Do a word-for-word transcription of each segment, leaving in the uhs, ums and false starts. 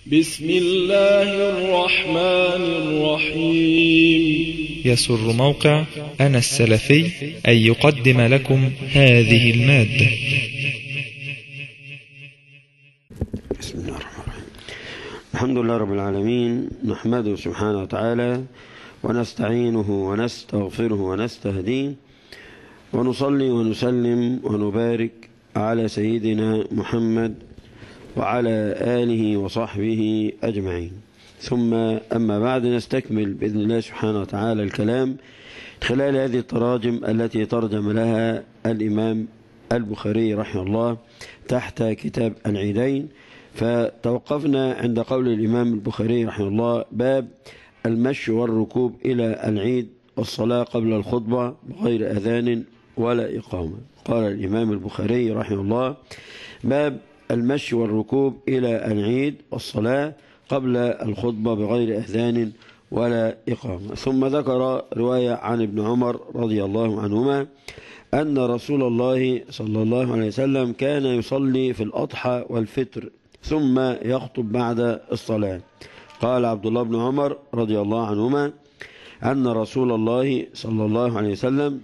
بسم الله الرحمن الرحيم. يسر موقع أنا السلفي أن يقدم لكم هذه المادة. بسم الله الرحمن الرحيم. الحمد لله رب العالمين، نحمده سبحانه وتعالى ونستعينه ونستغفره ونستهديه، ونصلي ونسلم ونبارك على سيدنا محمد وعلى آله وصحبه أجمعين. ثم أما بعد، نستكمل بإذن الله سبحانه وتعالى الكلام خلال هذه التراجم التي ترجم لها الإمام البخاري رحمه الله تحت كتاب العيدين. فتوقفنا عند قول الإمام البخاري رحمه الله: باب المشي والركوب إلى العيد والصلاة قبل الخطبة بغير أذان ولا إقامة. قال الإمام البخاري رحمه الله: باب المشي والركوب إلى العيد والصلاة قبل الخطبة بغير أذان ولا إقامة. ثم ذكر رواية عن ابن عمر رضي الله عنهما أن رسول الله صلى الله عليه وسلم كان يصلي في الأضحى والفطر ثم يخطب بعد الصلاة. قال عبد الله بن عمر رضي الله عنهما أن رسول الله صلى الله عليه وسلم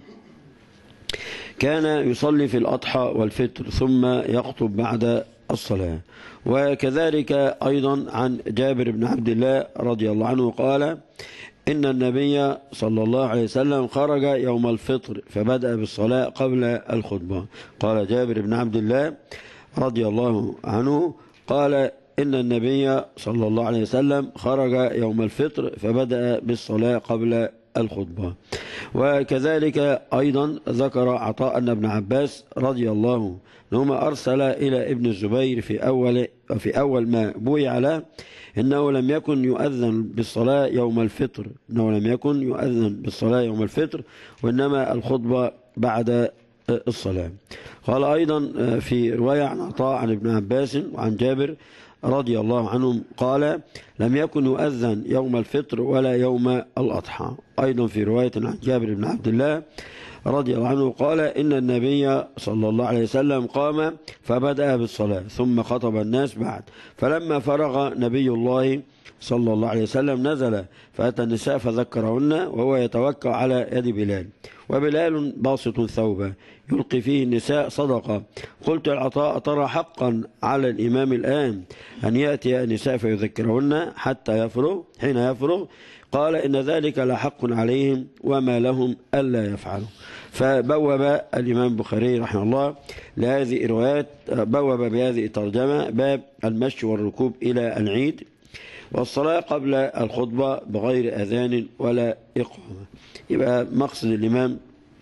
كان يصلي في الأضحى والفطر ثم يخطب بعد الصلاة. وكذلك أيضا عن جابر بن عبد الله رضي الله عنه قال: إن النبي صلى الله عليه وسلم خرج يوم الفطر فبدأ بالصلاة قبل الخطبة. قال جابر بن عبد الله رضي الله عنه قال: إن النبي صلى الله عليه وسلم خرج يوم الفطر فبدأ بالصلاة قبل الخطبة. وكذلك أيضا ذكر عطاء أن ابن عباس رضي الله عنهما أرسل إلى ابن الزبير في أول, في أول ما بويع له إنه لم يكن يؤذن بالصلاة يوم الفطر إنه لم يكن يؤذن بالصلاة يوم الفطر وإنما الخطبة بعد الصلاة. قال أيضا في رواية عن عطاء عن ابن عباس وعن جابر رضي الله عنهم قال: لم يكن يؤذن يوم الفطر ولا يوم الأضحى. أيضا في رواية عن جابر بن عبد الله رضي الله عنه قال: إن النبي صلى الله عليه وسلم قام فبدأ بالصلاة ثم خطب الناس بعد، فلما فرغ نبي الله صلى الله عليه وسلم نزل فأتى النساء فذكرهن وهو يتوكأ على يد بلال، وبلال باسط ثوبه يلقي فيه النساء صدقة. قلت العطاء: ترى حقا على الإمام الآن أن يأتي النساء فيذكرهن حتى يفرغ حين يفرغ؟ قال: إن ذلك لحق عليهم وما لهم ألا يفعلوا. فبوب الإمام البخاري رحمه الله لهذه الروايات، بوب بهذه الترجمة: باب المشي والركوب إلى العيد والصلاة قبل الخطبة بغير أذان ولا إقامة. يبقى مقصد الإمام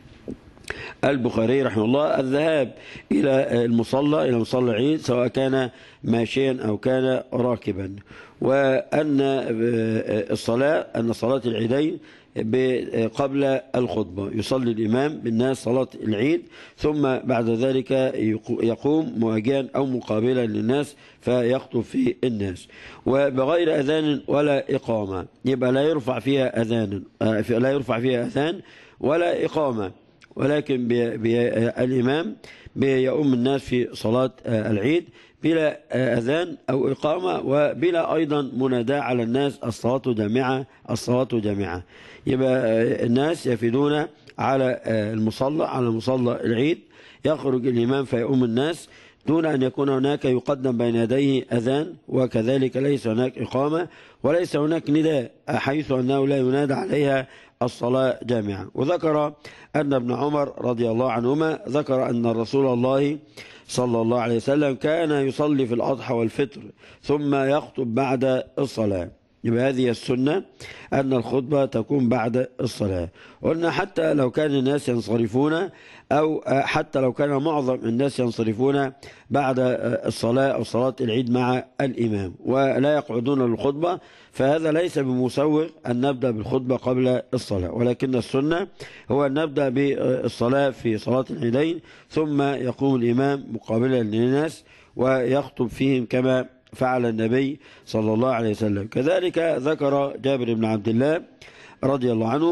البخاري رحمه الله الذهاب إلى المصلى إلى مصلى العيد سواء كان ماشيا أو كان راكبا، وأن الصلاة أن صلاة العيدين قبل الخطبة يصلي الإمام بالناس صلاة العيد ثم بعد ذلك يقوم مواجها أو مقابلا للناس فيخطب في الناس وبغير أذان ولا إقامة. يبقى لا يرفع فيها أذان لا يرفع فيها أذان ولا إقامة، ولكن بي بي الإمام بيؤم الناس في صلاة العيد بلا أذان أو إقامة وبلا أيضا مناداة على الناس: الصلاة جامعة الصلاة جامعة. يبقى الناس يفدون على المصلى على مصلى العيد، يخرج الإمام فيؤم الناس دون أن يكون هناك يقدم بين يديه أذان، وكذلك ليس هناك إقامة وليس هناك نداء حيث أنه لا ينادى عليها الصلاة جامعة. وذكر أن ابن عمر رضي الله عنهما ذكر أن رسول الله صلى الله عليه وسلم كان يصلي في الأضحى والفطر ثم يخطب بعد الصلاة. يبقى هذه السنة أن الخطبة تكون بعد الصلاة. قلنا حتى لو كان الناس ينصرفون أو حتى لو كان معظم الناس ينصرفون بعد الصلاة أو صلاة العيد مع الإمام ولا يقعدون للخطبة، فهذا ليس بمسوغ أن نبدأ بالخطبة قبل الصلاة، ولكن السنة هو أن نبدأ بالصلاة في صلاة العيدين ثم يقوم الإمام مقابلا للناس ويخطب فيهم كما فعل النبي صلى الله عليه وسلم. كذلك ذكر جابر بن عبد الله رضي الله عنه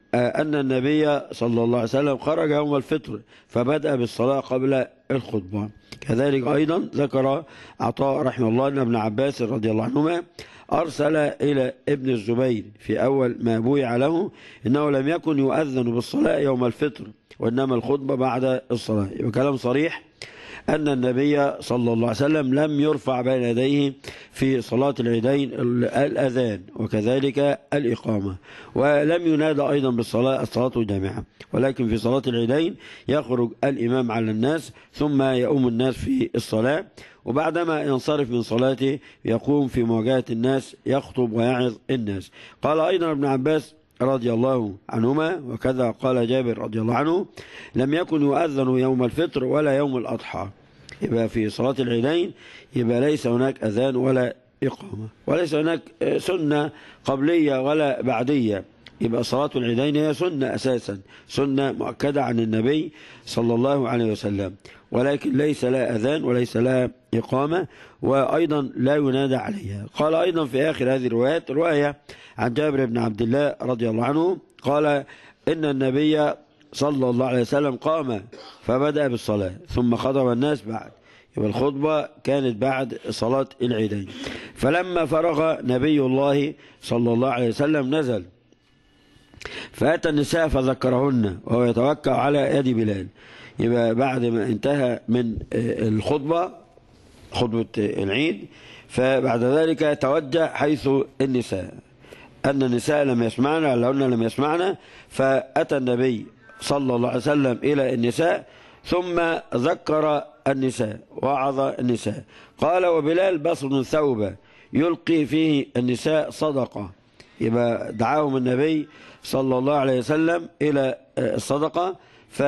أن النبي صلى الله عليه وسلم خرج يوم الفطر فبدأ بالصلاة قبل الخطبة. كذلك أيضا ذكر عطاء رحمه الله أن ابن عباس رضي الله عنهما أرسل إلى ابن الزبير في أول ما بويع له إنه لم يكن يؤذن بالصلاة يوم الفطر وإنما الخطبة بعد الصلاة. يبقى كلام صريح أن النبي صلى الله عليه وسلم لم يرفع بين يديه في صلاة العيدين الأذان وكذلك الإقامة، ولم ينادى أيضا بالصلاة الصلاة الجامعة، ولكن في صلاة العيدين يخرج الإمام على الناس ثم يؤم الناس في الصلاة، وبعدما ينصرف من صلاته يقوم في مواجهة الناس يخطب ويعظ الناس. قال أيضا ابن عباس رضي الله عنهما وكذا قال جابر رضي الله عنه لم يكن يؤذن يوم الفطر ولا يوم الأضحى. يبقى في صلاة العيدين يبقى ليس هناك أذان ولا إقامة، وليس هناك سنة قبلية ولا بعدية. يبقى صلاة العيدين هي سنة أساسا، سنة مؤكدة عن النبي صلى الله عليه وسلم، ولكن ليس لها أذان وليس لها إقامة وأيضا لا ينادى عليها. قال أيضا في آخر هذه الروايات رواية عن جابر بن عبد الله رضي الله عنه قال إن النبي صلى الله عليه وسلم قام فبدأ بالصلاة ثم خطب الناس بعد. يبقى الخطبة كانت بعد صلاة العيدين. فلما فرغ نبي الله صلى الله عليه وسلم نزل فأتى النساء فذكرهن وهو يتوكأ على يد بلال. يبقى بعد ما انتهى من الخطبة خطبة العيد فبعد ذلك توجه حيث النساء أن النساء لم يسمعنا لهن لم يسمعنا، فأتى النبي صلى الله عليه وسلم إلى النساء ثم ذكر النساء وعظ النساء. قال وبلال بسط ثوبه يلقي فيه النساء صدقة. يبقى دعاهم النبي صلى الله عليه وسلم إلى الصدقة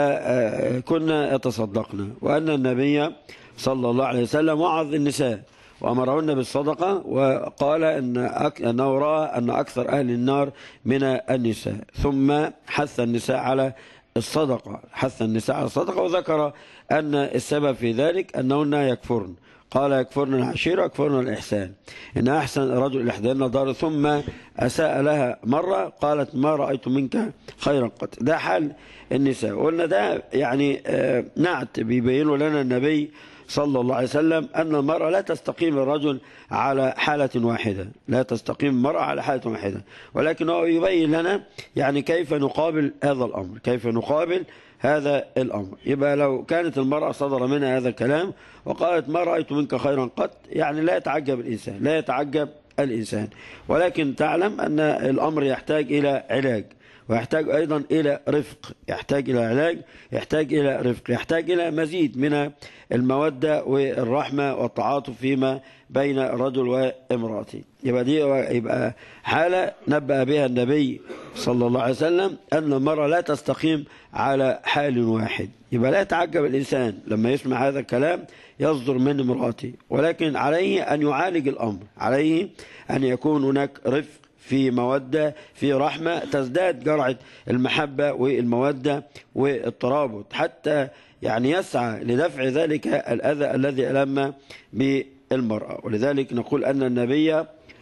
فكنا يتصدقنا، وأن النبي صلى الله عليه وسلم وعظ النساء وأمرهن بالصدقة، وقال إن أنه رأى أن أكثر أهل النار من النساء، ثم حث النساء على الصدقة حث النساء على الصدقة وذكر أن السبب في ذلك أنهن يكفرن. قال يكفرن العشيرة يكفرن الإحسان، إن أحسن رجل إحدانا دار ثم أساء لها مرة قالت ما رأيت منك خيرا قط. ده حال النساء. قلنا ده يعني نعت بيبينه لنا النبي صلى الله عليه وسلم أن المرأة لا تستقيم الرجل على حالة واحدة، لا تستقيم المرأة على حالة واحدة، ولكن هو يبين لنا يعني كيف نقابل هذا الأمر، كيف نقابل هذا الأمر. يبقى لو كانت المرأة صدر منها هذا الكلام وقالت ما رأيت منك خيرا قط، يعني لا يتعجب الإنسان لا يتعجب الإنسان، ولكن تعلم أن الأمر يحتاج إلى علاج، ويحتاج أيضا إلى رفق، يحتاج إلى علاج، يحتاج إلى رفق، يحتاج إلى مزيد من المودة والرحمة والتعاطف فيما بين الرجل وامرأته. يبقى دي يبقى حالة نبأ بها النبي صلى الله عليه وسلم أن المرأة لا تستقيم على حال واحد. يبقى لا يتعجب الإنسان لما يسمع هذا الكلام يصدر من امرأته، ولكن عليه أن يعالج الأمر، عليه أن يكون هناك رفق في مودة في رحمة، تزداد جرعة المحبة والمودة والترابط حتى يعني يسعى لدفع ذلك الأذى الذي ألم بالمرأة. ولذلك نقول أن النبي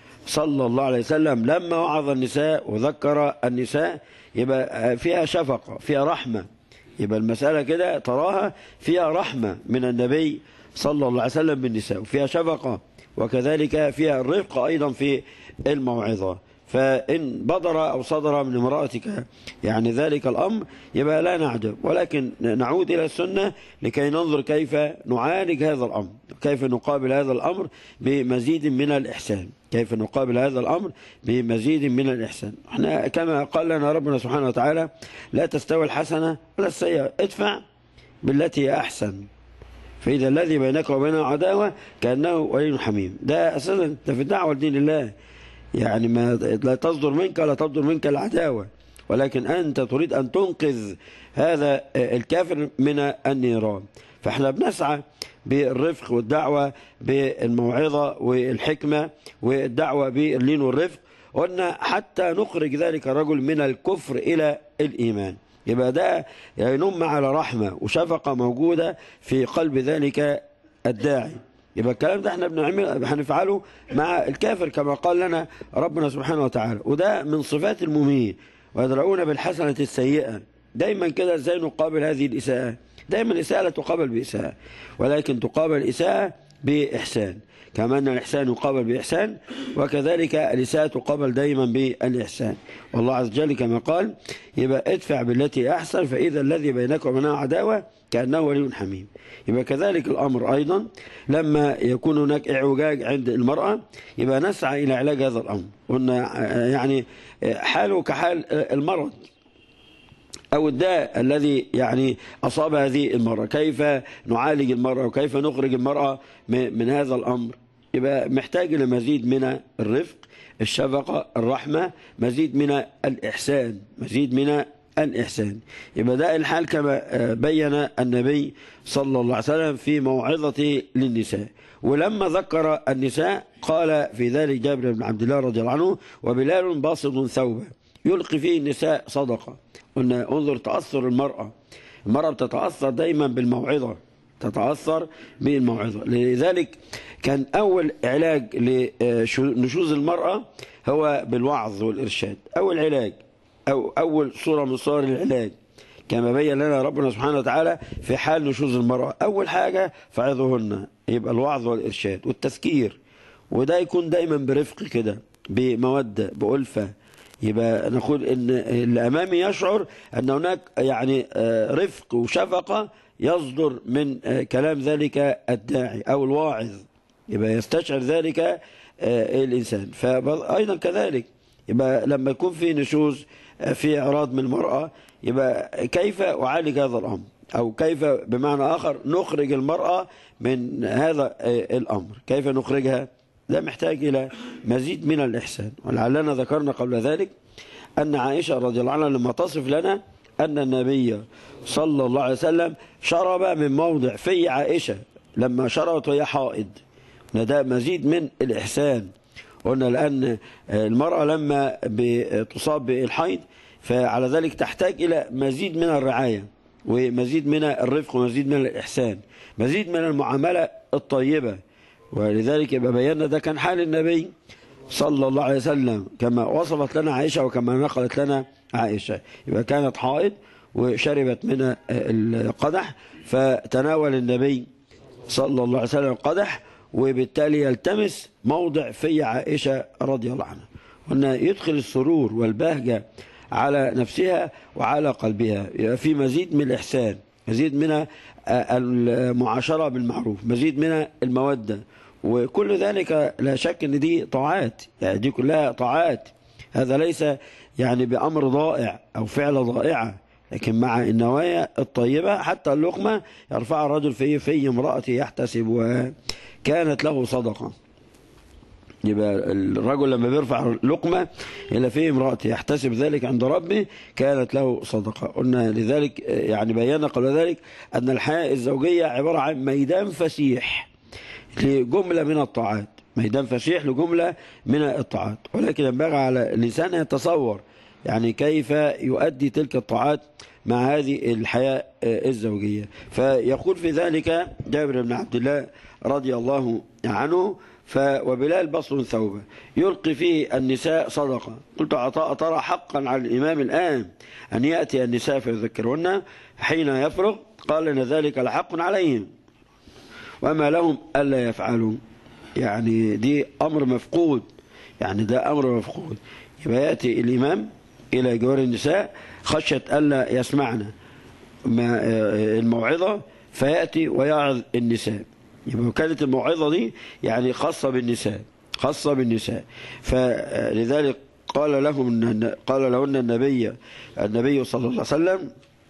صلى الله عليه وسلم لما وعظ النساء وذكر النساء يبقى فيها شفقة فيها رحمة، يبقى المسألة كده تراها فيها رحمة من النبي صلى الله عليه وسلم بالنساء وفيها شفقة، وكذلك فيها الرفق أيضا في الموعظة. فإن بدر أو صدر من امرأتك يعني ذلك الأمر يبقى لا نعجب، ولكن نعود إلى السنة لكي ننظر كيف نعالج هذا الأمر، كيف نقابل هذا الأمر بمزيد من الإحسان، كيف نقابل هذا الأمر بمزيد من الإحسان. احنا كما قال لنا ربنا سبحانه وتعالى لا تستوي الحسنة ولا السيئة ادفع بالتي هي أحسن فإذا الذي بينك وبينه عداوة كأنه ولي حميم. ده أساسا ده في الدعوة لدين الله، يعني ما لا تصدر منك لا تصدر منك العداوة، ولكن أنت تريد أن تنقذ هذا الكافر من النيران. فاحنا بنسعى بالرفق والدعوة بالموعظة والحكمة والدعوة باللين والرفق، قلنا حتى نخرج ذلك الرجل من الكفر إلى الإيمان. يبقى ده ينم على رحمة وشفقة موجودة في قلب ذلك الداعي. يبقى الكلام ده احنا بنعمل هنفعله مع الكافر كما قال لنا ربنا سبحانه وتعالى، وده من صفات المؤمنين. ويدرؤون بالحسنة السيئة. دايما كده ازاي نقابل هذه الإساءة؟ دايما الإساءة لا تقابل بإساءة، ولكن تقابل الإساءة بإحسان، كما أن الإحسان يقابل بإحسان، وكذلك الإساءة تقابل دايما بالإحسان. والله عز وجل كما قال يبقى ادفع بالتي أحسن فإذا الذي بينك وبينه عداوة كأنه ولي حميم. يبقى كذلك الأمر أيضا لما يكون هناك اعوجاج عند المرأة يبقى نسعى إلى علاج هذا الأمر. قلنا يعني حاله كحال المرض أو الداء الذي يعني أصاب هذه المرأة، كيف نعالج المرأة وكيف نخرج المرأة من هذا الأمر. يبقى محتاج إلى مزيد من الرفق، الشفقة، الرحمة، مزيد من الإحسان، مزيد من الإحسان. يبقى ده الحال كما بين النبي صلى الله عليه وسلم في موعظته للنساء. ولما ذكر النساء قال في ذلك جابر بن عبد الله رضي الله عنه: وبلال باسط ثوبه يلقي فيه النساء صدقة. قلنا انظر تأثر المرأة، المرأة بتتأثر دايما بالموعظة، تتأثر بالموعظة. لذلك كان أول علاج لنشوز المرأة هو بالوعظ والإرشاد. أول علاج أو أول صورة من صور العلاج كما بين لنا ربنا سبحانه وتعالى في حال نشوز المرأة، أول حاجة فعظهن، يبقى الوعظ والإرشاد والتذكير، وده يكون دايما برفق كده، بمودة، بألفة. يبقى نقول ان اللي امامي يشعر ان هناك يعني رفق وشفقة يصدر من كلام ذلك الداعي او الواعظ، يبقى يستشعر ذلك الانسان. فايضا كذلك يبقى لما يكون في نشوز، في اعراض من المرأة، يبقى كيف اعالج هذا الامر، او كيف بمعنى اخر نخرج المرأة من هذا الامر، كيف نخرجها؟ ده محتاج إلى مزيد من الإحسان. ولعلنا ذكرنا قبل ذلك أن عائشة رضي الله عنها لما تصف لنا أن النبي صلى الله عليه وسلم شرب من موضع في عائشة لما شربت وهي حائض، ده مزيد من الإحسان. قلنا لأن المرأة لما تصاب بالحيض فعلى ذلك تحتاج إلى مزيد من الرعاية ومزيد من الرفق ومزيد من الإحسان، مزيد من المعاملة الطيبة. ولذلك يبقى بينا ده كان حال النبي صلى الله عليه وسلم كما وصفت لنا عائشة وكما نقلت لنا عائشة. يبقى كانت حائض وشربت من القدح، فتناول النبي صلى الله عليه وسلم القدح، وبالتالي يلتمس موضع في عائشة رضي الله عنها، وأنه يدخل السرور والبهجة على نفسها وعلى قلبها. يبقى في مزيد من الإحسان، مزيد من المعاشرة بالمعروف، مزيد من المودة، وكل ذلك لا شك ان دي طاعات، يعني دي كلها طاعات. هذا ليس يعني بأمر ضائع أو فعل ضائعة، لكن مع النوايا الطيبة حتى اللقمة يرفع الرجل في في امرأته يحتسب وكانت له صدقة. يبقى الرجل لما بيرفع لقمة إلى في امرأته يحتسب ذلك عند ربه كانت له صدقة. قلنا لذلك يعني بينا قبل ذلك أن الحياة الزوجية عبارة عن ميدان فسيح لجملة من الطاعات، ميدان فسيح لجملة من الطاعات، ولكن ينبغي على الإنسان أن يتصور يعني كيف يؤدي تلك الطاعات مع هذه الحياة الزوجية. فيقول في ذلك جابر بن عبد الله رضي الله عنه: وبلال بسط ثوبه يلقي فيه النساء صدقة. قلت: عطاء ترى حقا على الإمام الآن أن يأتي النساء فيذكرهن حين يفرغ؟ قال: إن ذلك لحق عليهم وما لهم ألا يفعلوا. يعني دي أمر مفقود، يعني ده أمر مفقود. يبقى يأتي الإمام إلى جوار النساء خشية ألا يسمعنا الموعظة فيأتي ويعظ النساء. يبقى كانت الموعظة دي يعني خاصة بالنساء، خاصة بالنساء. فلذلك قال لهم قال لهن النبي النبي صلى الله عليه وسلم: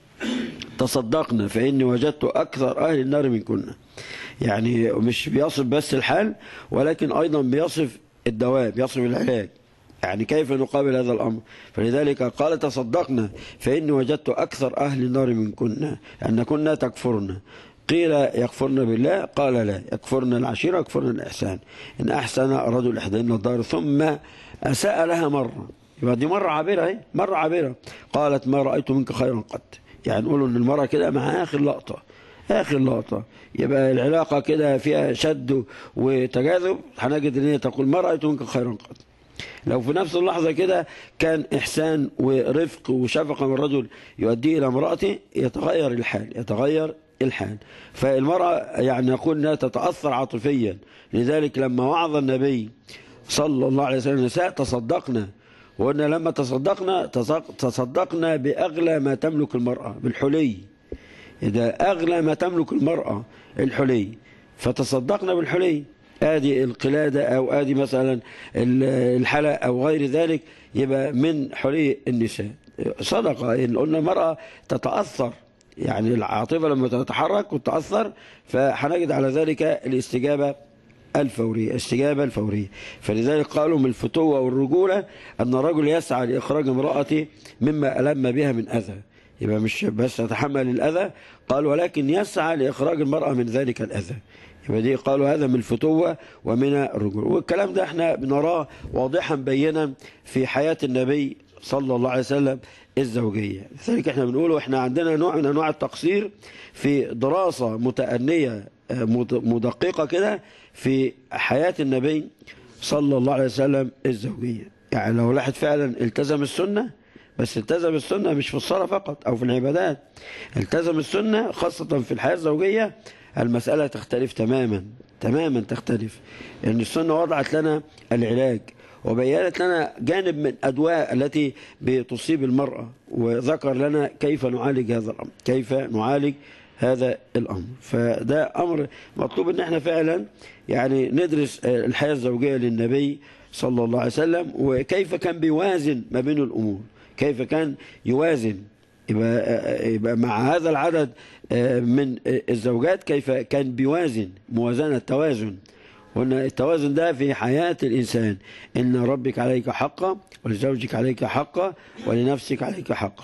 تصدقنا فإني وجدت أكثر أهل النار منكن. يعني مش بيصف بس الحال، ولكن أيضا بيصف الدواء، بيصف العلاج، يعني كيف نقابل هذا الأمر. فلذلك قال: تصدقنا فإني وجدت أكثر أهل النار منكن أن كنا تكفرن. قيل: يكفرن بالله؟ قال: لا، يكفرن العشيرة، يكفرن الإحسان. إن أحسن رجل إحداهن الدار ثم أساء لها مرة، يبقى دي مرة عابرة، مرة عابرة. قالت: ما رأيت منك خيرا قط. يعني نقولوا إن المرة كده مع آخر لقطة، آخر لقطة، يبقى العلاقة كده فيها شد وتجاذب، هنجد إن هي تقول: ما رأيت منك خيرا قط. لو في نفس اللحظة كده كان إحسان ورفق وشفقة من الرجل يؤدي إلى امرأته، يتغير الحال يتغير الحال. فالمرأة يعني نقول أنها تتأثر عاطفيا. لذلك لما وعظ النبي صلى الله عليه وسلم النساء تصدقنا، وقلنا لما تصدقنا تصدقنا بأغلى ما تملك المرأة، بالحلي. إذا أغلى ما تملك المرأة الحلي، فتصدقنا بالحلي، آدي القلادة أو آدي مثلا الحلق أو غير ذلك، يبقى من حلي النساء صدقة. إن قلنا المرأة تتأثر، يعني العاطفة لما تتحرك وتتأثر، فهنجد على ذلك الاستجابة الفورية استجابة الفورية. فلذلك قالوا من الفتوة والرجولة أن الرجل يسعى لإخراج امرأته مما ألم بها من أذى. يبقى مش بس يتحمل الأذى، قال ولكن يسعى لإخراج المرأة من ذلك الأذى. يبقى دي قالوا هذا من الفتوة ومن الرجولة. والكلام ده احنا بنراه واضحا بينا في حياة النبي صلى الله عليه وسلم الزوجية. لذلك احنا بنقوله احنا عندنا نوع من أنواع التقصير في دراسة متأنية مدققة كده في حياة النبي صلى الله عليه وسلم الزوجية. يعني لو الواحد فعلا التزم السنة، بس التزم السنة مش في الصلاة فقط أو في العبادات، التزم السنة خاصة في الحياة الزوجية، المسألة تختلف تماما تماما تختلف. لأن يعني السنة وضعت لنا العلاج وبيّنت لنا جانب من أدواء التي بتصيب المرأة، وذكر لنا كيف نعالج هذا الأمر كيف نعالج هذا الأمر. فده أمر مطلوب ان احنا فعلا يعني ندرس الحياة الزوجية للنبي صلى الله عليه وسلم، وكيف كان بيوازن ما بين الأمور، كيف كان يوازن يبقى, يبقى مع هذا العدد من الزوجات، كيف كان بيوازن موازنة توازن. وأن التوازن ده في حياة الإنسان، إن ربك عليك حقا ولزوجك عليك حقا ولنفسك عليك حقا،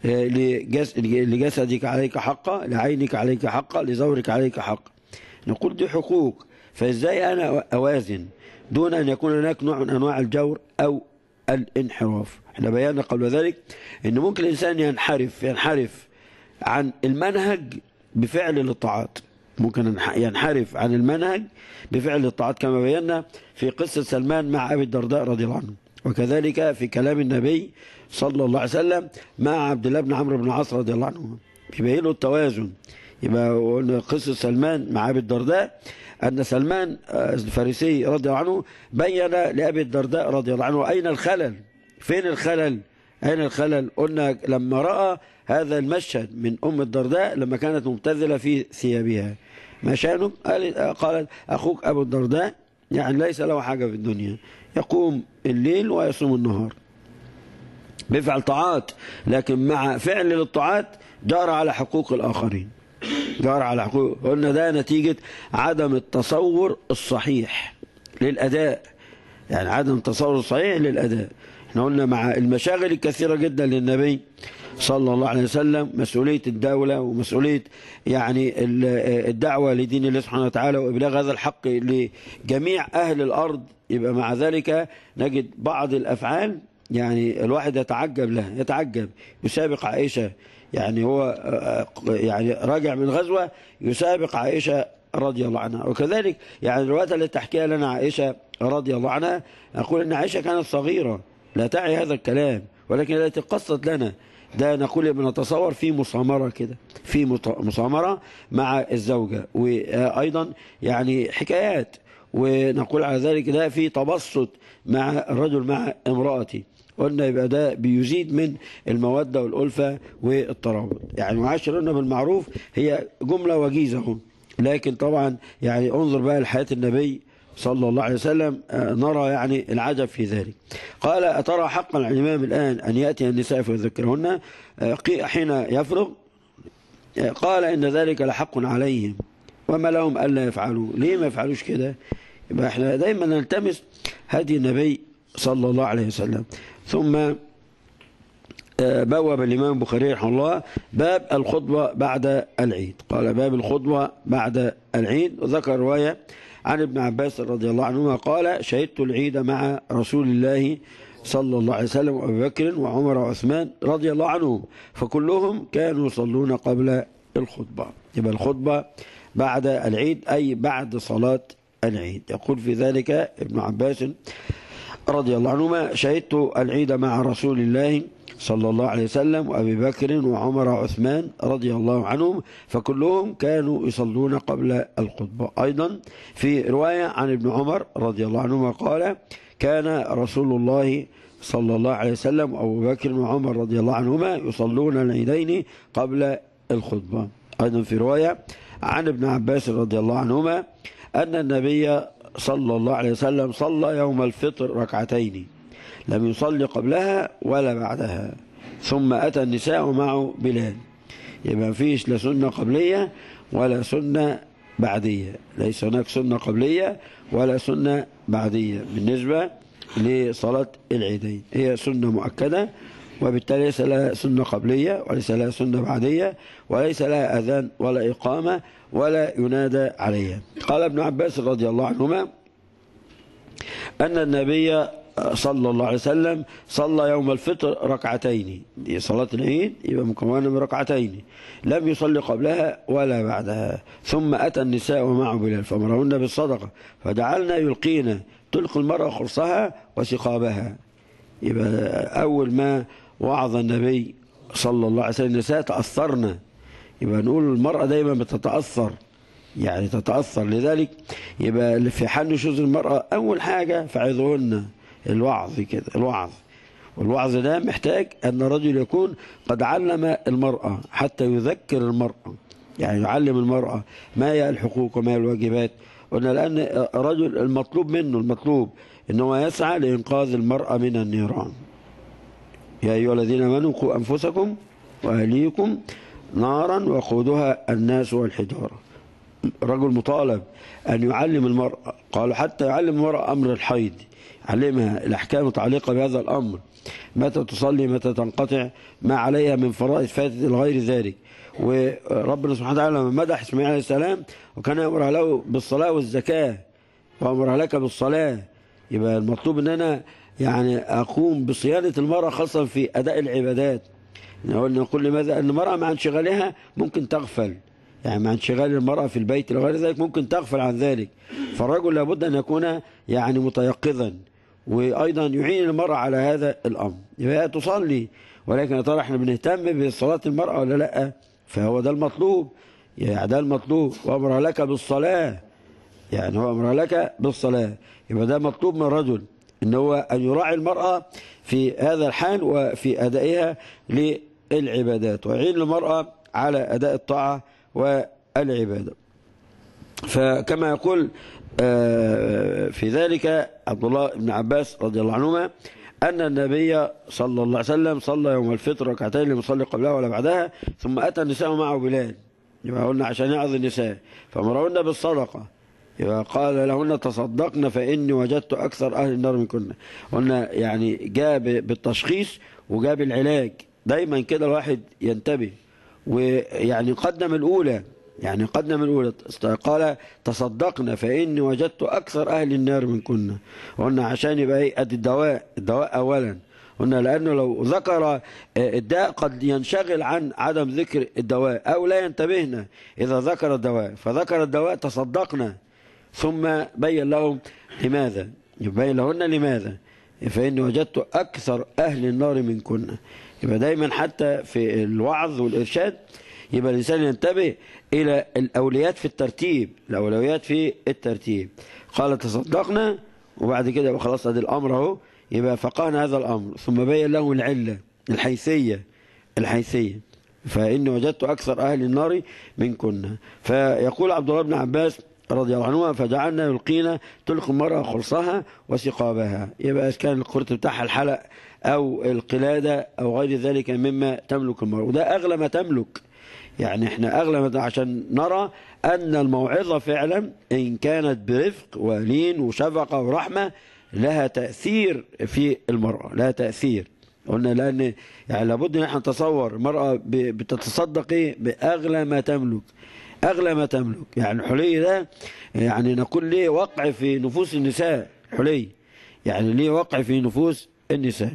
لجسدك عليك حقا، لعينك عليك حقا، لزورك عليك حقا. نقول دي حقوق، فإزاي أنا أوازن دون أن يكون هناك نوع من أنواع الجور أو الانحراف. احنا بيانا قبل ذلك أن ممكن الإنسان ينحرف ينحرف عن المنهج بفعل الطاعات، ممكن ينحرف عن المنهج بفعل الطاعات، كما بينا في قصة سلمان مع أبي الدرداء رضي الله عنه، وكذلك في كلام النبي صلى الله عليه وسلم مع عبد الله بن عمرو بن العاص رضي الله عنه، بيبين له التوازن. يبقى قصة سلمان مع أبي الدرداء أن سلمان الفارسي رضي الله عنه بين لأبي الدرداء رضي الله عنه أين الخلل، فين الخلل أين الخلل. قلنا لما رأى هذا المشهد من أم الدرداء لما كانت مبتذلة في ثيابها، ما شأنه؟ قالت أخوك أبو الدرداء يعني ليس له حاجة في الدنيا، يقوم الليل ويصوم النهار، بيفعل طاعات، لكن مع فعل الطاعات جار على حقوق الآخرين، جار على حقوق. قلنا ده نتيجة عدم التصور الصحيح للأداء، يعني عدم التصور الصحيح للأداء. احنا قلنا مع المشاغل الكثيرة جدا للنبي صلى الله عليه وسلم، مسؤولية الدولة ومسؤولية يعني الدعوة لدين الله سبحانه وتعالى وإبلاغ هذا الحق لجميع أهل الأرض، يبقى مع ذلك نجد بعض الأفعال يعني الواحد يتعجب لها، يتعجب. يسابق عائشة، يعني هو يعني راجع من غزوة يسابق عائشة رضي الله عنها. وكذلك يعني الروايات التي تحكيها لنا عائشة رضي الله عنها، نقول أن عائشة كانت صغيرة لا تعي هذا الكلام، ولكن التي قصت لنا ده نقول بنتصور في مصامرة كده، في مصامرة مع الزوجة، وأيضا يعني حكايات، ونقول على ذلك ده في تبسط مع الرجل مع امرأته. قلنا يبقى ده بيزيد من المودة والألفة والترابط. يعني معاشرنا بالمعروف هي جملة وجيزة، لكن طبعا يعني انظر بقى لحياة النبي صلى الله عليه وسلم نرى يعني العجب في ذلك. قال أترى حقا على الإمام الآن أن يأتي النساء فيذكرهن حين يفرغ؟ قال إن ذلك لحق عليهم وما لهم ألا يفعلوا. ليه ما يفعلوش كده؟ يبقى احنا دايما نلتمس هدي النبي صلى الله عليه وسلم. ثم بوب الإمام البخاري رحمه الله باب الخطبة بعد العيد. قال باب الخطبة بعد العيد، وذكر رواية عن ابن عباس رضي الله عنهما قال شهدت العيد مع رسول الله صلى الله عليه وسلم وأبي بكر وعمر وعثمان رضي الله عنهم فكلهم كانوا يصلون قبل الخطبة. يبقى الخطبة بعد العيد أي بعد صلاة العيد. يقول في ذلك ابن عباس رضي الله عنهما: شهدت العيد مع رسول الله صلى الله عليه وسلم وأبي بكر وعمر وعثمان رضي الله عنهم فكلهم كانوا يصلون قبل الخطبة. أيضا في رواية عن ابن عمر رضي الله عنهما قال: كان رسول الله صلى الله عليه وسلم وأبو بكر وعمر رضي الله عنهما يصلون العيدين قبل الخطبة. أيضا في رواية عن ابن عباس رضي الله عنهما أن النبي صلى الله عليه وسلم صلى يوم الفطر ركعتين لم يصلي قبلها ولا بعدها، ثم أتى النساء معه بلال. يبقى فيش لا سنة قبلية ولا سنة بعدية، ليس هناك سنة قبلية ولا سنة بعدية بالنسبة لصلاة العيدين، هي سنة مؤكدة، وبالتالي ليس لها سنة قبلية وليس لها سنة بعدية وليس لها أذان ولا إقامة ولا ينادى عليها. قال ابن عباس رضي الله عنهما أن النبي صلى الله عليه وسلم صلى يوم الفطر ركعتين، دي صلاة العيد يبقى مكونة من ركعتين، لم يصلي قبلها ولا بعدها، ثم أتى النساء ومعه بلال فأمرهن بالصدقة فجعلنا يلقين تلقي المرأة خرصها وسقابها. يبقى أول ما وعظ النبي صلى الله عليه وسلم النساء تأثرنا، يبقى نقول المرأة دايما بتتأثر، يعني تتأثر، لذلك يبقى في حال نشوز المرأة أول حاجة فعظهن الوعظ كده، الوعظ، والوعظ ده محتاج أن الرجل يكون قد علم المرأة حتى يذكر المرأة، يعني يعلم المرأة ما هي الحقوق وما هي الواجبات. قلنا لأن الرجل المطلوب منه المطلوب أنه يسعى لإنقاذ المرأة من النيران. يا أيها الذين آمنوا قوا أنفسكم وأهليكم نارا وقودها الناس والحجارة. رجل مطالب أن يعلم المرأة، قالوا حتى يعلم المرأة أمر الحيض، علمها الأحكام المتعلقة بهذا الأمر، متى تصلي متى تنقطع، ما عليها من فرائض فاتت إلى غير ذلك. وربنا سبحانه وتعالى لما مدح إسماعيل عليه السلام وكان يأمرها له بالصلاة والزكاة وأمرها لك بالصلاة، يبقى المطلوب أن أنا يعني أقوم بصيانة المرأة خاصة في أداء العبادات. نقول لماذا؟ أن المرأة مع انشغالها ممكن تغفل، يعني مع انشغال المرأة في البيت لغير ذلك ممكن تغفل عن ذلك، فالرجل لابد أن يكون يعني متيقظا، وأيضا يعين المرأة على هذا الأمر. يبقى تصلي، ولكن يا ترى احنا بنهتم بصلاة المرأة ولا لا؟ فهو ده المطلوب، يعني ده المطلوب. وأمر لك بالصلاة، يعني هو أمر لك بالصلاة، يبقى ده مطلوب من الرجل إن هو أن يراعي المرأة في هذا الحال وفي أدائها للعبادات، ويعين المرأة على أداء الطاعة والعبادة. فكما يقول في ذلك عبد الله بن عباس رضي الله عنهما أن النبي صلى الله عليه وسلم صلى يوم الفطر ركعتين لم يصلي قبلها ولا بعدها، ثم أتى النساء معه بلال، يبقى قلنا عشان يعظ النساء فأمرهن بالصدقة، يبقى قال لهن تصدقن فإني وجدت أكثر أهل النار منكن. قلنا يعني جاء بالتشخيص وجاء بالعلاج، دايما كده الواحد ينتبه، ويعني قدم الأولى، يعني قدم الأولى قال تصدقنا فإني وجدت أكثر أهل النار منكن. قلنا عشان يبقى ايه أدي الدواء، الدواء أولا. قلنا لأنه لو ذكر الداء قد ينشغل عن عدم ذكر الدواء، أو لا ينتبهنا إذا ذكر الدواء، فذكر الدواء تصدقنا ثم بين لهم لماذا، يبين لهن لماذا، فإني وجدت أكثر أهل النار منكن. يبقى دايما حتى في الوعظ والإرشاد يبقى الإنسان ينتبه إلى الأولويات في الترتيب، الأولويات في الترتيب. قال تصدقنا، وبعد كده يبقى خلاص هذا الأمر اهو، يبقى فقهنا هذا الأمر، ثم بين له العلة الحيثية الحيثية فإني وجدت أكثر أهل النار منكن. فيقول عبد الله بن عباس رضي الله عنهما فجعلنا يلقينا تلقي المرأة خرصها وسقابها، يبقى كان القرط بتاعها الحلق أو القلادة أو غير ذلك مما تملك المرأة، وده أغلى ما تملك. يعني احنا أغلى ما عشان نرى أن الموعظة فعلا إن كانت برفق ولين وشفقة ورحمة لها تأثير في المرأة، لها تأثير. قلنا لأن يعني لابد أن احنا نتصور المرأة بتتصدق إيه بأغلى ما تملك، أغلى ما تملك. يعني الحلي ده يعني نقول ليه وقع في نفوس النساء، حلي يعني ليه وقع في نفوس النساء.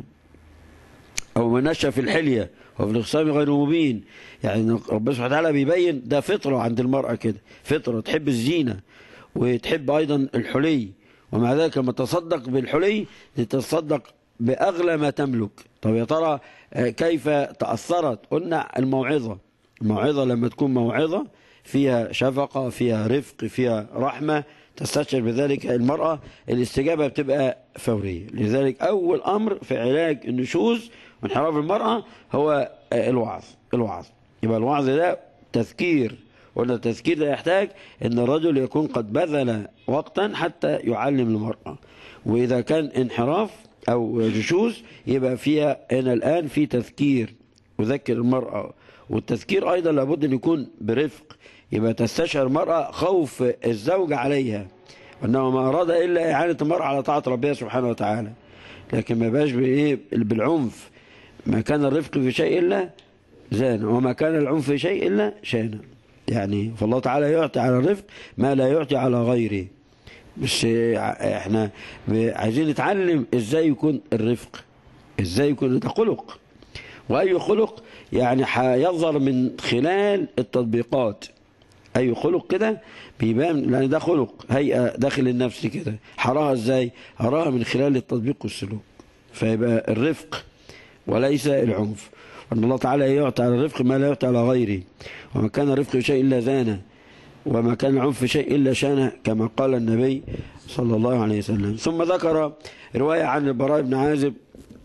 أو من نشأ في الحلية وفي الخصام غير مبين، يعني ربنا سبحانه وتعالى بيبين ده فطرة عند المرأة كده، فطرة تحب الزينة وتحب أيضا الحلي ومع ذلك لما تصدق بالحلي تتصدق بأغلى ما تملك. طب يا ترى كيف تأثرت؟ قلنا الموعظة، الموعظة لما تكون موعظة فيها شفقة، فيها رفق، فيها رحمة، تستشعر بذلك المرأة، الاستجابة بتبقى فورية. لذلك أول أمر في علاج النشوز وانحراف المرأة هو الوعظ. الوعظ يبقى الوعظ ده تذكير، وأن التذكير ده يحتاج أن الرجل يكون قد بذل وقتا حتى يعلم المرأة. وإذا كان انحراف أو نشوز يبقى فيها هنا الآن في تذكير، وذكر المرأة. والتذكير أيضا لابد أن يكون برفق، يبقى تستشعر المرأة خوف الزوج عليها، وأنه ما أراد إلا إعانة المرأة على طاعة ربها سبحانه وتعالى، لكن ما باش بإيه بالعنف. ما كان الرفق في شيء إلا زان، وما كان العنف في شيء إلا شان. يعني فالله تعالى يعطي على الرفق ما لا يعطي على غيره. بس احنا عايزين نتعلم ازاي يكون الرفق، ازاي يكون ده خلق، واي خلق يعني هيظهر من خلال التطبيقات. اي خلق كده بيبان، لان ده خلق هيئة داخل النفس كده، هراها ازاي؟ هراها من خلال التطبيق والسلوك. فيبقى الرفق وليس العنف، وان الله تعالى يعطي على الرفق ما لا يعطي على غيره، وما كان الرفق شيء الا زانه، وما كان العنف شيء إلا شانه، كما قال النبي صلى الله عليه وسلم. ثم ذكر رواية عن البراء بن عازب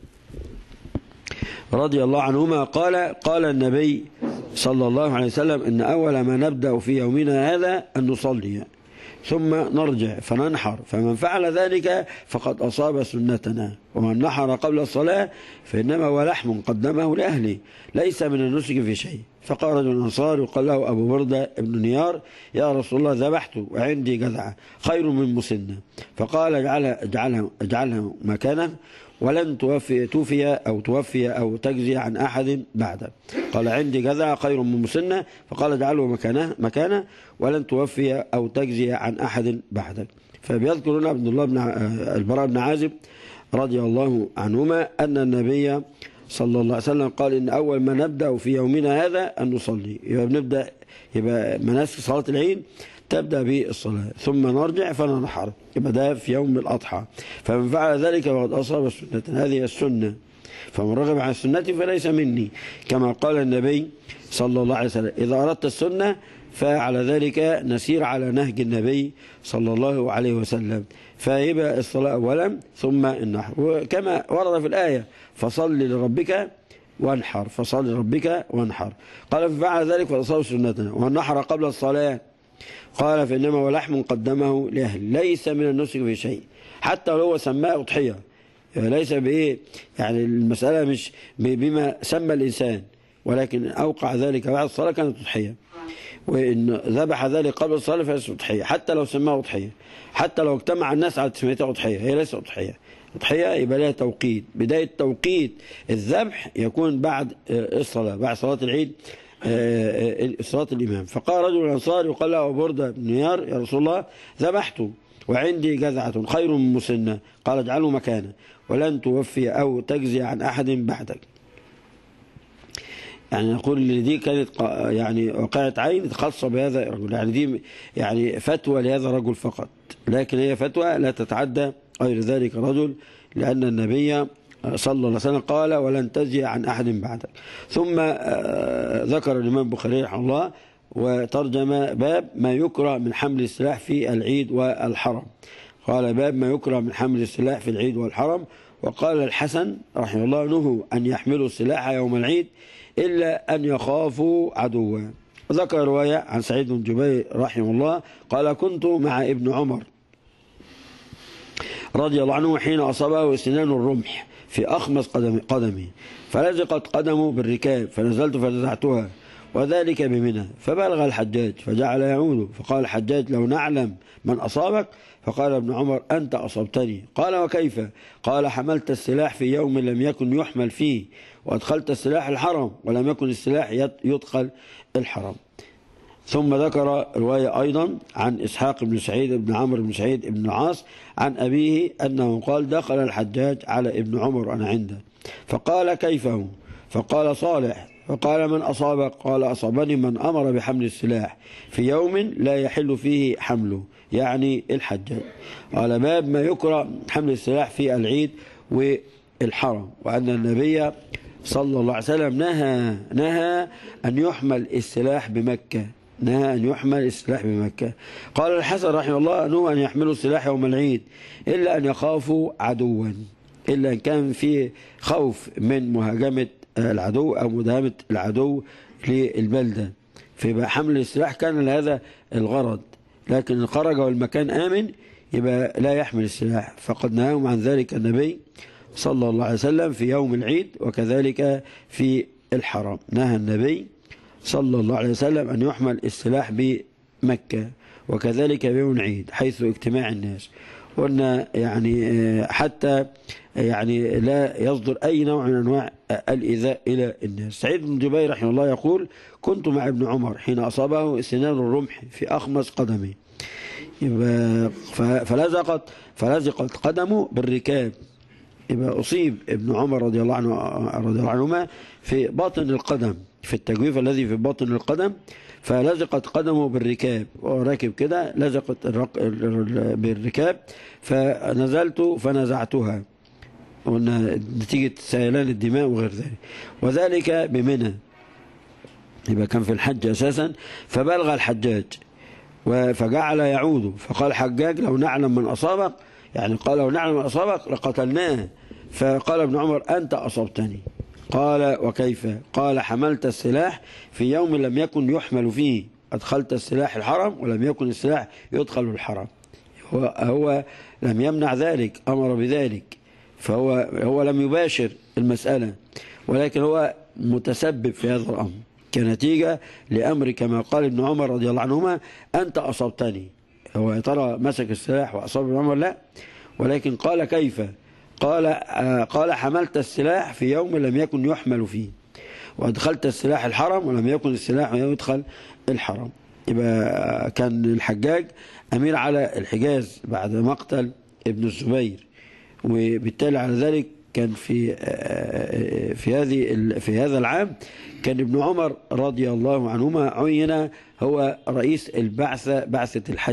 رضي الله عنهما قال قال النبي صلى الله عليه وسلم إن أول ما نبدأ في يومنا هذا أن نصلي ثم نرجع فننحر، فمن فعل ذلك فقد أصاب سنتنا، ومن نحر قبل الصلاة فإنما هو لحم قدمه لأهله ليس من النسك في شيء. فقال رجل الأنصار وقال له أبو بردة بن نيار يا رسول الله ذبحت وعندي جذعة خير من مسنة، فقال اجعلها اجعلها اجعلها مكانه ولن توفي توفي أو توفي أو تجزي عن أحد بعده. قال عندي جذع خير من مسنة، فقال اجعله مكانه مكانه ولن توفي أو تجزي عن أحد بعدك. فبيذكر لنا عبد الله بن البراء بن عازب رضي الله عنهما أن النبي صلى الله عليه وسلم قال إن أول ما نبدأ في يومنا هذا أن نصلي. يبقى بنبدأ يبقى مناسك صلاة العيد تبدأ بالصلاة ثم نرجع فننحر، يبقى ده في يوم الأضحى. فمن فعل ذلك فقد أصاب السنة، هذه السنة، فمن رغب عن سنتي فليس مني، كما قال النبي صلى الله عليه وسلم إذا أردت السنة فعلى ذلك نسير على نهج النبي صلى الله عليه وسلم. فيبقى الصلاة أولا ثم النحر، وكما ورد في الآية فصل لربك وانحر، فصل لربك وانحر. قال ففعل ذلك فأصاب سنتنا، والنحر قبل الصلاة قال فإنما هو لحم قدمه لأهل ليس من النسك في شيء، حتى لو هو سماه أضحية، يعني ليس بإيه، يعني المسألة مش بما سمى الإنسان، ولكن أوقع ذلك بعد الصلاة كانت أضحية، وإن ذبح ذلك قبل الصلاة فليست أضحية، حتى لو سماه أضحية، حتى لو اجتمع الناس على تسميتها أضحية، هي ليست أضحية. أضحية يبقى لها توقيت، بداية توقيت الذبح يكون بعد الصلاة، بعد صلاة العيد صلاة الإمام. فقال رجل الأنصار وقال له أبو بردة بن نيار يا رسول الله ذبحت وعندي جذعة خير من مسنة، قال اجعله مكانه ولن توفي أو تجزي عن أحد بعدك. يعني نقول دي كانت يعني واقعة عين خاصة بهذا الرجل، يعني دي يعني فتوى لهذا الرجل فقط، لكن هي فتوى لا تتعدى غير ذلك الرجل، لأن النبي صلى الله عليه وسلم قال ولن تجزي عن أحد بعدك. ثم ذكر الإمام البخاري رحمه الله وترجم باب ما يكره من حمل السلاح في العيد والحرم، قال باب ما يكره من حمل السلاح في العيد والحرم. وقال الحسن رحمه الله نهوا أن يحملوا السلاح يوم العيد إلا أن يخافوا عدوا. ذكر رواية عن سعيد بن جبير رحمه الله قال كنت مع ابن عمر رضي الله عنه حين أصابه سنان الرمح في أخمص قدمي, قدمي فلزقت قدمه بالركاب فنزلت فنزعتها وذلك بمنى، فبلغ الحجاج فجعل يعود، فقال الحجاج لو نعلم من أصابك، فقال ابن عمر أنت أصبتني. قال وكيف؟ قال حملت السلاح في يوم لم يكن يحمل فيه، وأدخلت السلاح الحرم ولم يكن السلاح يدخل الحرم. ثم ذكر رواية أيضا عن إسحاق بن سعيد بن عمرو بن سعيد بن العاص عن أبيه أنه قال دخل الحجاج على ابن عمر وأنا عنده، فقال كيفه؟ فقال صالح. فقال من أصابك؟ قال أصابني من أمر بحمل السلاح في يوم لا يحل فيه حمله، يعني الحجاج. قال باب ما يكره حمل السلاح في العيد والحرم، وأن النبي صلى الله عليه وسلم نهى نهى أن يحمل السلاح بمكة، نهى أن يحمل السلاح بمكة. قال الحسن رحمه الله نهى أن يحملوا السلاح يوم العيد إلا أن يخافوا عدوا، إلا أن كان فيه خوف من مهاجمة العدو أو مداهمة العدو للبلدة، فيبقى حمل السلاح كان لهذا الغرض، لكن خرج والمكان آمن يبقى لا يحمل السلاح، فقد نهاهم عن ذلك النبي صلى الله عليه وسلم في يوم العيد وكذلك في الحرم. نهى النبي صلى الله عليه وسلم أن يحمل السلاح بمكة وكذلك بيوم العيد حيث اجتماع الناس. قلنا يعني حتى يعني لا يصدر أي نوع من أنواع الإيذاء إلى الناس. سعيد بن جبير رحمه الله يقول كنت مع ابن عمر حين أصابه سنان الرمح في أخمص قدمه، فلزقت فلزقت قدمه بالركاب، يبقى أصيب ابن عمر رضي الله عنه رضي الله عنهما في باطن القدم، في التجويف الذي في باطن القدم، فلزقت قدمه بالركاب، وراكب كده لزقت بالركاب، فنزلت فنزعتها، قلنا نتيجة سيلان الدماء وغير ذلك، وذلك بمنى، يبقى كان في الحج أساسا. فبلغ الحجاج فجعل يعود، فقال حجاج لو نعلم من أصابك، يعني قال لو نعلم من أصابك لقتلناه. فقال ابن عمر أنت أصبتني. قال وكيف؟ قال حملت السلاح في يوم لم يكن يحمل فيه، أدخلت السلاح الحرم ولم يكن السلاح يدخل الحرم، هو, هو لم يمنع ذلك، أمر بذلك، فهو هو لم يباشر المسألة، ولكن هو متسبب في هذا الأمر كنتيجة لأمر كما قال ابن عمر رضي الله عنهما أنت أصبتني. هو يا ترى مسك السلاح وأصاب ابن عمر؟ لا، ولكن قال كيف؟ قال قال حملت السلاح في يوم لم يكن يحمل فيه، وأدخلت السلاح الحرم ولم يكن السلاح يدخل الحرم. يبقى كان الحجاج أمير على الحجاز بعد مقتل ابن الزبير، وبالتالي على ذلك كان في في هذه في هذا العام كان ابن عمر رضي الله عنهما عين هو رئيس البعثة، بعثة الحج،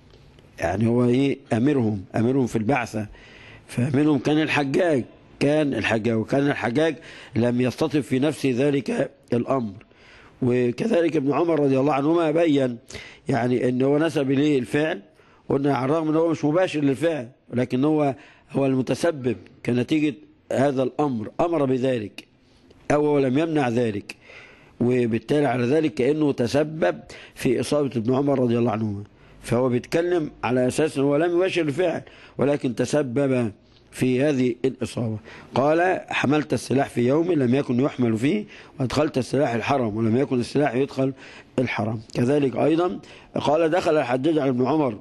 يعني هو ايه اميرهم اميرهم في البعثة، فمنهم كان الحجاج كان الحجاج وكان الحجاج لم يستطب في نفسه ذلك الأمر. وكذلك ابن عمر رضي الله عنهما بين يعني ان هو نسب اليه الفعل، قلنا على الرغم ان هو مش مباشر للفعل، ولكن هو هو المتسبب كنتيجة هذا الأمر، أمر بذلك أو لم يمنع ذلك، وبالتالي على ذلك كأنه تسبب في إصابة ابن عمر رضي الله عنهما، فهو بيتكلم على أساس أنه لم يباشر الفعل ولكن تسبب في هذه الإصابة. قال حملت السلاح في يوم لم يكن يحمل فيه، وادخلت السلاح الحرم ولم يكن السلاح يدخل الحرم. كذلك أيضا قال دخل الحجاج على ابن عمر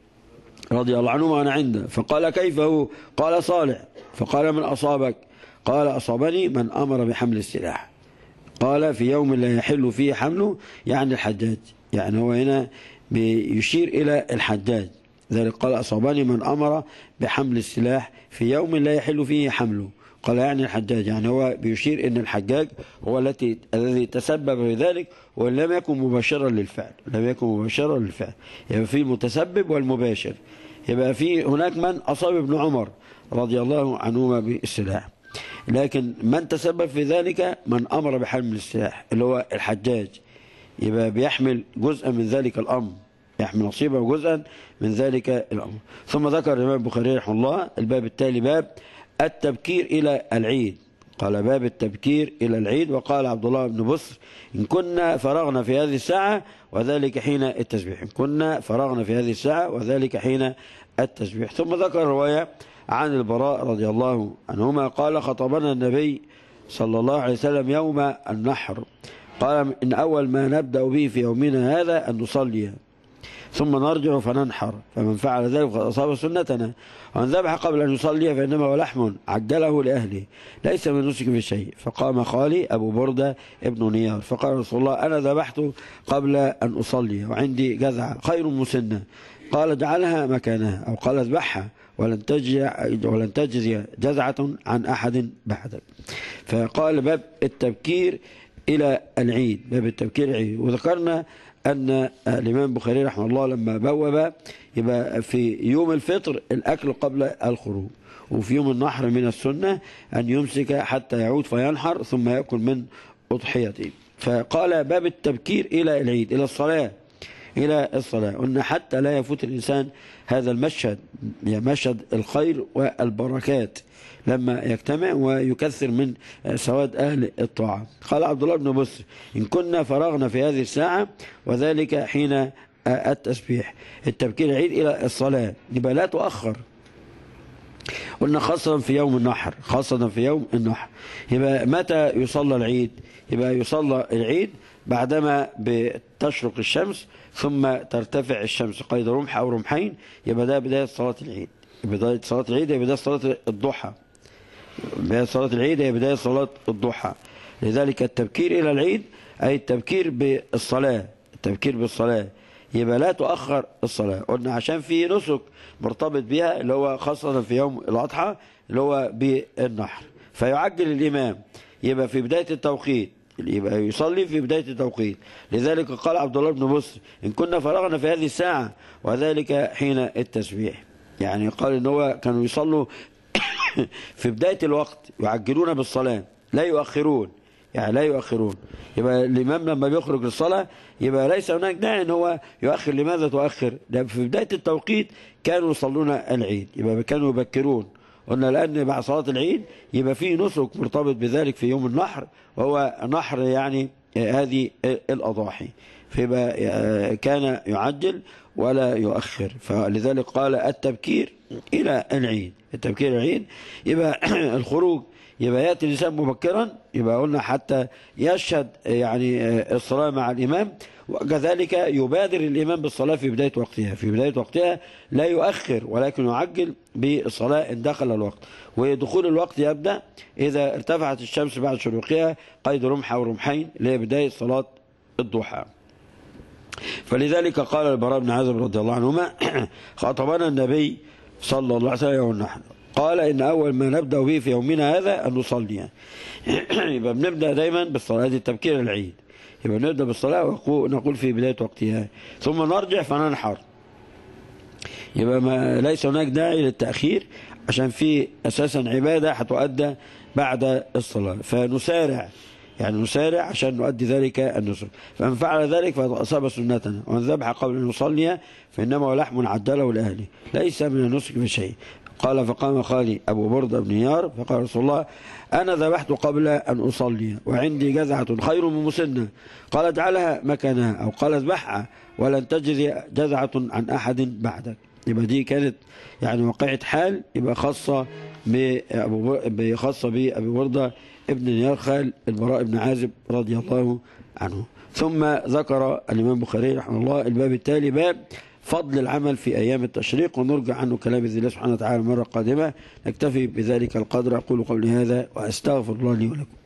رضي الله عنه وأنا عنده، فقال كيف هو؟ قال صالح. فقال من أصابك؟ قال أصابني من أمر بحمل السلاح. قال في يوم لا يحل فيه حمله، يعني الحجاج، يعني هو هنا بيشير إلى الحجاج، ذلك قال أصابني من أمر بحمل السلاح في يوم لا يحل فيه حمله، قال يعني الحجاج، يعني هو بيشير إن الحجاج هو التي الذي تسبب بذلك ولم يكن مباشرا للفعل، لم يكن مباشرا للفعل، يبقى في المتسبب والمباشر، يبقى في هناك من أصاب ابن عمر رضي الله عنهما بالسلاح، لكن من تسبب في ذلك من أمر بحمل السلاح اللي هو الحجاج، يبقى بيحمل جزءا من ذلك الأمر، يحمل نصيبه وجزءا من ذلك الأمر. ثم ذكر الإمام البخاري رحمه الله الباب التالي باب التبكير إلى العيد، قال باب التبكير إلى العيد. وقال عبد الله بن بصر إن كنا فرغنا في هذه الساعة وذلك حين التسبيح، إن كنا فرغنا في هذه الساعة وذلك حين التسبيح. ثم ذكر رواية عن البراء رضي الله عنهما قال خطبنا النبي صلى الله عليه وسلم يوم النحر، قال إن أول ما نبدأ به في يومنا هذا أن نصلي ثم نرجع فننحر، فمن فعل ذلك فقد أصاب سنتنا، ومن ذبح قبل أن يصلي فإنما هو لحم عجله لأهله ليس من نسك في شيء. فقام خالي أبو بردة ابن نيار فقال رسول الله أنا ذبحت قبل أن أصلي وعندي جذعة خير مسنة، قال اجعلها مكانها أو قال اذبحها ولن تجزي ولن تجزي جزعة عن أحد بعدك. فقال باب التبكير إلى العيد، باب التبكير العيد. وذكرنا أن الإمام البخاري رحمه الله لما بوب يبقى في يوم الفطر الأكل قبل الخروج، وفي يوم النحر من السنة أن يمسك حتى يعود فينحر ثم يأكل من أضحيته. فقال باب التبكير إلى العيد، إلى الصلاة، إلى الصلاة. قلنا حتى لا يفوت الإنسان هذا المشهد، مشهد الخير والبركات لما يجتمع ويكثر من سواد أهل الطاعة. قال عبد الله بن بصر: إن كنا فرغنا في هذه الساعة وذلك حين التسبيح. التبكير العيد إلى الصلاة يبقى لا تؤخر. قلنا خاصة في يوم النحر، خاصة في يوم النحر. يبقى متى يصلى العيد؟ يبقى يصلى العيد بعدما بتشرق الشمس ثم ترتفع الشمس قيد رمح أو رمحين، يبقى ده بداية صلاة العيد. بداية صلاة العيد هي بداية صلاة الضحى. بداية صلاة العيد هي بداية صلاة الضحى. لذلك التبكير إلى العيد أي التبكير بالصلاة، التبكير بالصلاة. يبقى لا تؤخر الصلاة. قلنا عشان في نسك مرتبط بها اللي هو خاصة في يوم الأضحى اللي هو بالنحر، فيعجل الإمام يبقى في بداية التوقيت، يبقى يصلي في بداية التوقيت. لذلك قال عبد الله بن بصر: إن كنا فرغنا في هذه الساعة وذلك حين التسبيح. يعني قال إن هو كانوا يصلوا في بداية الوقت، يعجلون بالصلاة لا يؤخرون، يعني لا يؤخرون. يبقى الإمام لما بيخرج للصلاة يبقى ليس هناك داعي ان هو يؤخر. لماذا تؤخر؟ في بداية التوقيت كانوا يصلون العيد، يبقى كانوا يبكرون. قلنا لأن بعد صلاة العيد يبقى فيه نسك مرتبط بذلك في يوم النحر، وهو نحر يعني هذه الأضاحي، فيبقى كان يعجل ولا يؤخر. فلذلك قال التبكير إلى العيد. التبكير العيد يبقى الخروج، يبقى يأتي الإنسان مبكرا، يبقى قلنا حتى يشهد يعني الصلاة مع الإمام، وكذلك يبادر الإمام بالصلاة في بداية وقتها. في بداية وقتها لا يؤخر ولكن يعجل بالصلاة إن دخل الوقت. ودخول الوقت يبدأ إذا ارتفعت الشمس بعد شروقها قيد رمح أو رمحين اللي هي بداية صلاة الضحى. فلذلك قال البراء بن عازب رضي الله عنهما: خاطبنا النبي صلى الله عليه وسلم يوم النحر، قال إن أول ما نبدأ به في يومنا هذا أن نصلي. يبقى بنبدأ دايما بالصلاة، هذه التبكير العيد. يبقى نبدأ بالصلاة ونقول في بداية وقتها ثم نرجع فننحر. يبقى ما ليس هناك داعي للتأخير عشان في أساسا عبادة هتؤدى بعد الصلاة، فنسارع، يعني نسارع عشان نؤدي ذلك النسك. فمن فعل ذلك فقد أصاب سنتنا، ومن ذبح قبل أن يصلي فإنما هو لحم عجله لأهله ليس من النسك بشيء. قال: فقام خالي أبو بردة بن نيار فقال: رسول الله أنا ذبحت قبل أن أصلي وعندي جذعة خير من مسنة. قال: اجعلها مكانها، أو قال: اذبحها ولن تجري جذعة عن أحد بعدك. يبقى دي كانت يعني واقعة حال، يبقى خاصة بأبو خاصة بأبي بردة ابن نيار خال البراء بن عازب رضي الله عنه. ثم ذكر الإمام البخاري رحمه الله الباب التالي: باب فضل العمل في أيام التشريق، ونرجع عنه كلام بإذن الله سبحانه وتعالى المرة القادمة. نكتفي بذلك القدر. أقول قولي هذا وأستغفر الله لي ولكم.